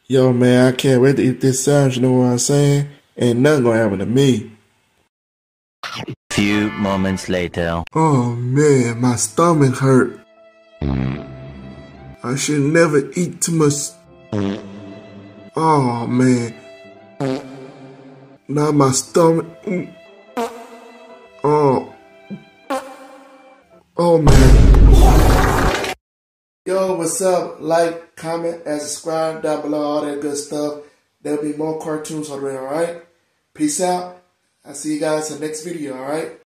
Yo, man, I can't wait to eat this sandwich, you know what I'm saying? Ain't nothing gonna happen to me. Few moments later. Oh, man, my stomach hurt. I should never eat too much. Oh, man. Now my stomach. Oh. Oh, man. Yo, what's up? Like, comment, and subscribe down below, all that good stuff. There'll be more cartoons on the way, alright? Peace out. I'll see you guys in the next video, alright?